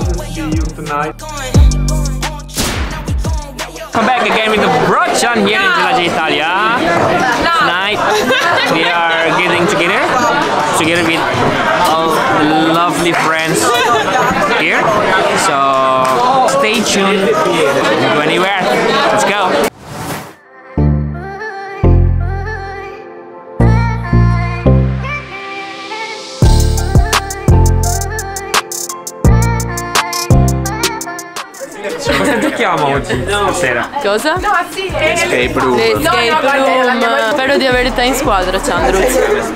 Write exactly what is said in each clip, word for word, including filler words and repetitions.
see you tonight. Come back again with the Brochan here in Jelajah Italia. Tonight we are getting together, together with all lovely friends here. So stay tuned. Don't go anywhere. Let's go. Cosa giochiamo oggi? Stasera? Cosa? Escape room. Escape room. Spero di avere te in squadra, Chandruz.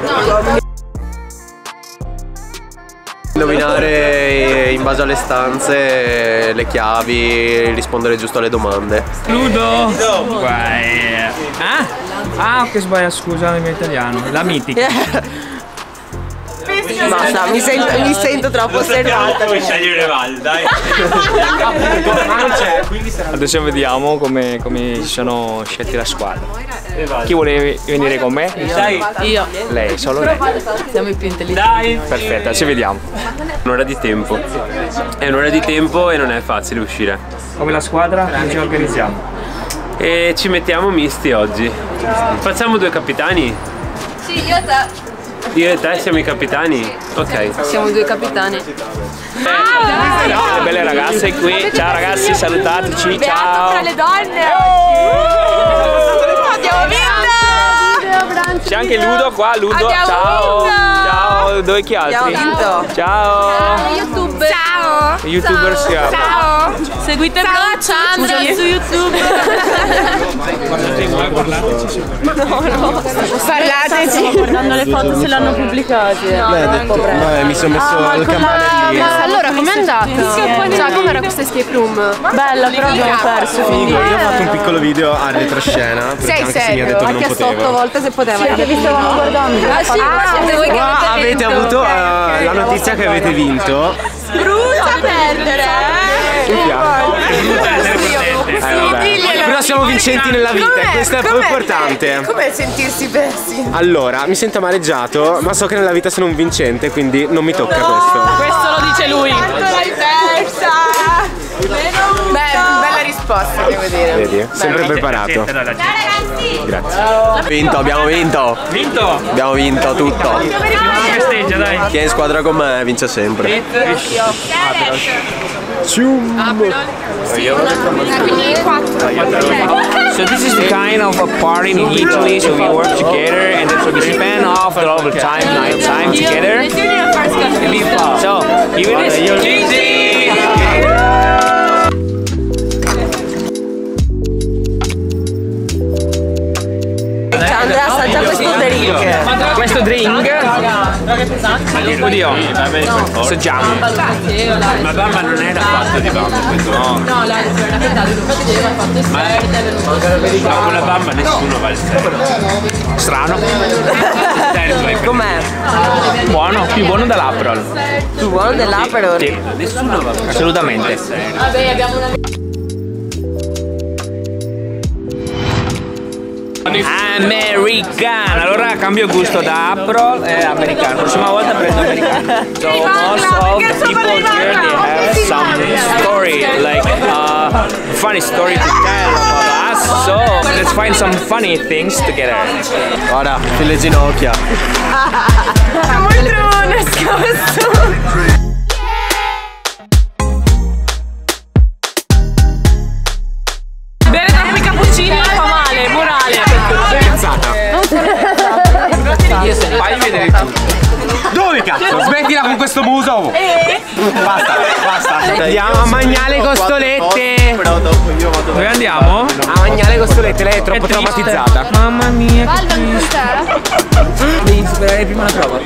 Indovinare in base alle stanze, le chiavi, rispondere giusto alle domande. Ludo! Guai. Ah? Ah, che sbaglia, scusa il mio italiano. La mitica. Basta, mi sento, mi sento troppo osservata. Puoi scegliere Val, dai. Adesso vediamo come, come si sono scelti la squadra. Chi vuole venire con me? Io. Lei, solo lei. Siamo i più intelligenti. Perfetto, ci vediamo. Un'ora di tempo. È un'ora di tempo e non è facile uscire. Come la squadra? Come ci organizziamo? E ci mettiamo misti oggi. Facciamo due capitani? Sì, io e te. Io e te siamo i capitani? Ok. Siamo due capitani. Le belle ragazze qui. Ciao ragazzi, salutateci. Ciao. Tra le donne. Abbiamo vinto! C'è anche Ludo qua, Ludo. Abbiamo Ciao. vinto! Ciao, dove chi altri? Abbiamo vinto. Ciao. YouTube. Ciao! YouTuber siamo. Ciao! Seguite Brochan su YouTube. Parlateci! Stiamo guardando le foto se l'hanno pubblicate. Beh, ha detto, vabbè, mi sono messo al campanellino. Allora, com'è andata? Cioè, com'era questa escape room? Bella, però abbiamo perso. Figo, io ho fatto un piccolo video a retroscena. Perché Sei anche se mi ha serio? detto Ha che non chiesto otto poteva. volte se poteva. Perché vi stavamo guardando. Ah, sì, ma siete voi che Qua avete avete vinto. avuto uh, la notizia che avete vinto. Brutta perdere, Eh, vabbè. Però siamo vincenti nella vita e questo è più importante. Com'è sentirsi persi? Allora, mi sento amareggiato, ma so che nella vita sono un vincente, quindi non mi tocca questo. Questo lo dice lui. L'hai persa! Beh, bella risposta, devo dire. Vedi? Sempre preparato. Grazie. Vinto, abbiamo vinto. Vinto! Abbiamo vinto tutto. Festeggia, dai. Chi è in squadra con me vince sempre. So this is the kind of a party in Italy, so we work together and then so we spend off all the time, night time together. So, here it is. Cheesy! Andrea assaggia questo drink. Questo drink. Oddio, assaggiamo. Ma bamba non era fatto di bamba questo, no? No, la raffreddata lo faceva, ha fatto esperto. Ma con la bamba nessuno va al serio. Strano. Com'è? Buono, più buono dell'Aperol. Più buono dell'Aperol? Sì, Nessuno va assolutamente. Vabbè, abbiamo una... Americano. Allora cambio gusto da Aperol e americano. La prossima volta prendo americano. So most of the people here they have some story, like uh, funny story to tell about us. So let's find some funny things together. Guarda, le ginocchia. Molto nascosto. Bere troppi cappuccini fa male, morale. Fai vedere tu. Dove cazzo? Smettila con questo muso! Basta, basta. Andiamo a mangiare costolette. Dove andiamo? A mangiare costolette, lei è troppo traumatizzata. Mamma mia, che triste. Devi superare prima la prova.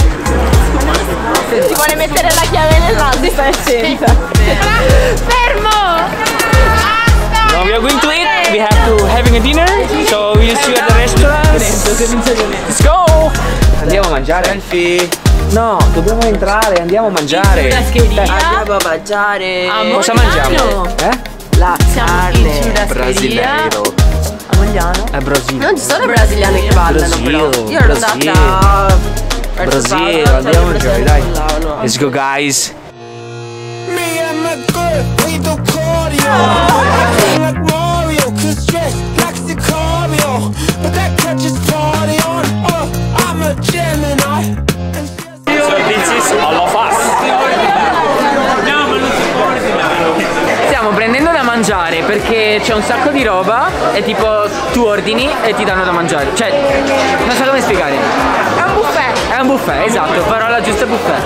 Ti vuole mettere la chiave nel naso, stai attenta. Fermo! Now we are going to eat. We have to having a dinner. So we'll see you at the restaurant. Let's go! Andiamo a mangiare. Selfie. No, dobbiamo entrare, andiamo a mangiare. Andiamo a mangiare. Cosa mangiamo? Eh? La carne. Brasileiro. A Mogliano? È Brasile. Non ci sono brasiliane che ballano però. Brasile, Io ero Brasile. andata Brasile, andiamo a mangiare, dai. Let's go guys. Me and like good, we do cardio. I'm like Mario, constrict like Sicario, but that catches party on. Oh, I'm a Gemini. So this is all of us. Stiamo prendendo da mangiare perché c'è un sacco di roba e tipo tu ordini e ti danno da mangiare. Cioè, non so come spiegare. È un buffet. È un buffet, esatto, parola giusta, buffet.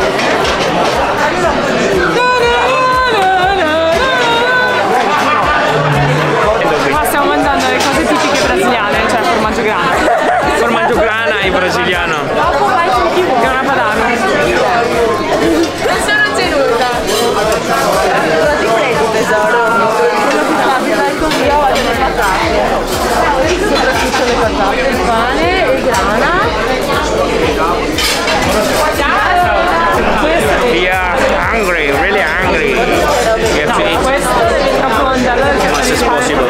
Qua stiamo mangiando le cose tipiche brasiliane, cioè formaggio grana. Formaggio grana e brasiliano. Grana padano. Non sono tenuta. Cosa ti prego tesoro? Quello che fa di dal così io voglio le patate. Soprattutto le patate, il pane, il grana. We are hungry, really hungry. We have to eat as much as possible.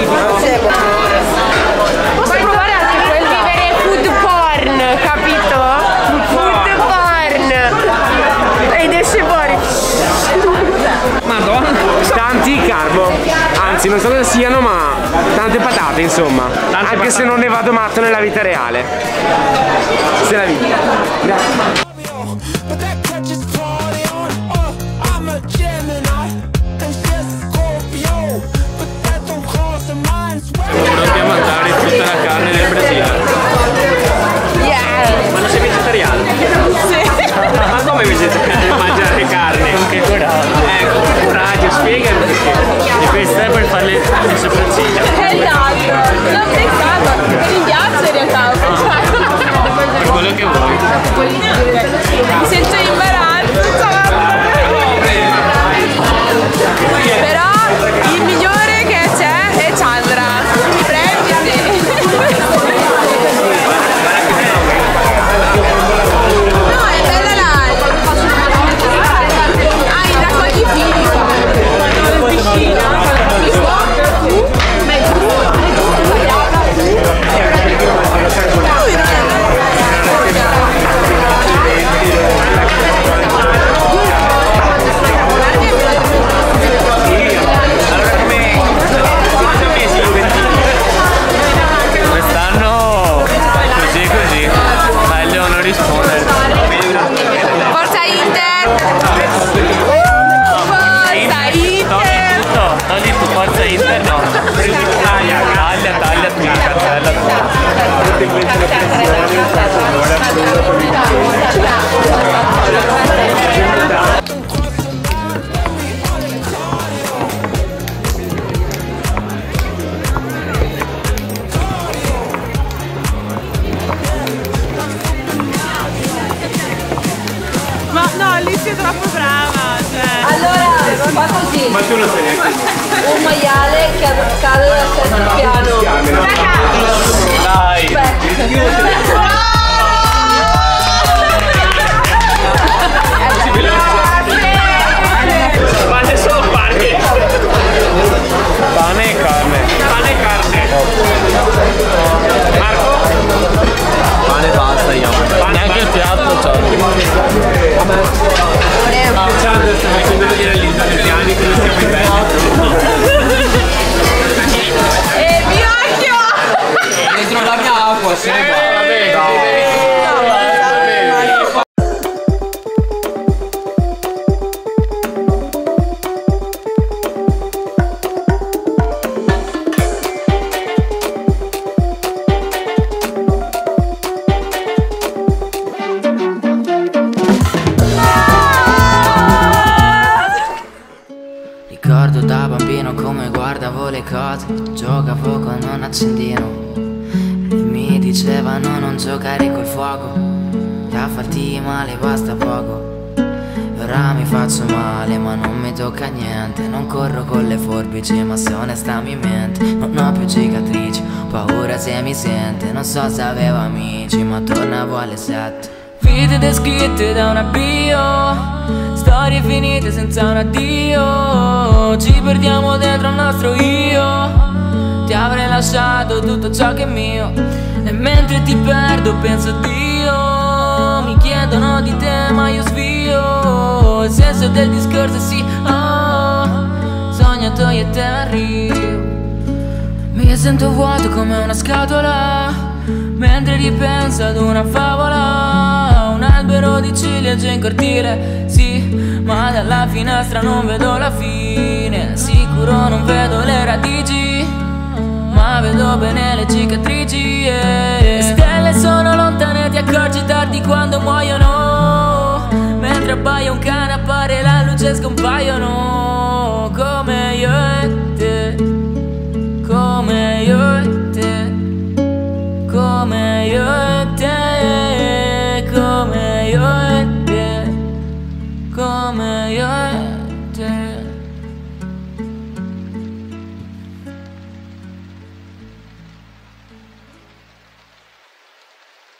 Puoi provare anche quel vivere food porn, capito? Food porn. Ed esce fuori. Madonna. Tanti carbo. Anzi, non so cosa siano, ma tante patate, insomma. Tante Anche patate. se non ne vado matto nella vita reale. Se la vita. Grazie. But that catches party on. Oh, I'm a Gemini. And she's Scorpio, but that don't cross her mind. Siamo pronti a mangiare tutta la carne del Brasile. Yeah. Ma non sei vegetariano? Sì. Ma come vegetariano mangiare carne? Che coraggio. Ecco, che coraggio, spiegami perché. E questo è per fare le sopracciglia. Esatto. L'ho pensato. Per il ghiaccio in realtà ho pensato. Per quello che vuoi. Mi sento in imbarazzo. Però il migliore che c'è è Chandra. Mi prendi? No, è bella là. Ah, i raccogli figli. La piscina. Mi può? Ma è giusto, è giusto sbagliata. Quest'anno così così. Meglio non rispondere. Forza Inter! Forza Inter! No, togli tu, forza Inter, no. Taglia, taglia, taglia tu, cancella Ma no, lì sei troppo brava, cioè. Allora, fa così. Ma tu lo sai neanche. Un maiale che cade dal sesto piano. Dai. Pane e solo pane. Pane e carne. Pane e carne. Marco? Pane e basta, io. Neanche il piatto, ciao. Ciao, sto facendo vedere agli indonesiani che non siamo in bello. E mio occhio! Dentro la mia acqua, sì. Ricordo da bambino come guardavo le cose, giocavo con un accendino e mi dicevano non giocare col fuoco, da farti male basta poco. E ora mi faccio male ma non mi tocca niente, non corro con le forbici ma se onesta mi mente. Non ho più cicatrici, ho paura se mi sente, non so se avevo amici ma tornavo alle sette. Vite descritte da una bio, storie finite senza un addio, ci perdiamo dentro al nostro io. Ti avrei lasciato tutto ciò che è mio e mentre ti perdo penso a Dio. Mi chiedono di te ma io svio, il senso del discorso è sì, oh. spogliatoio e te arrivo. Mi sento vuoto come una scatola mentre ripenso ad una favola. Un albero di ciliegie in cortile, sì, ma dalla finestra non vedo la fine. Sicuro non vedo le radici, ma vedo bene le cicatrici, yeah. Le stelle sono lontane, ti accorgi tardi quando muoiono. Mentre abbaia un cane appare la luce e scompaiono.